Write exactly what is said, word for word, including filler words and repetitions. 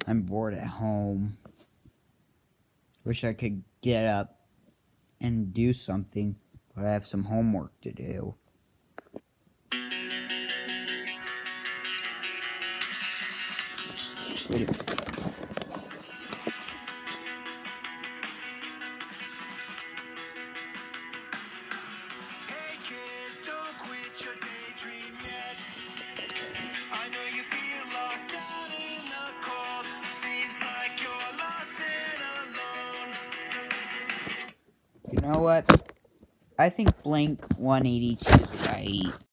I'm bored at home. Wish I could get up and do something, but I have some homework to do. Wait a You know what? I think Blink one eighty-two is right.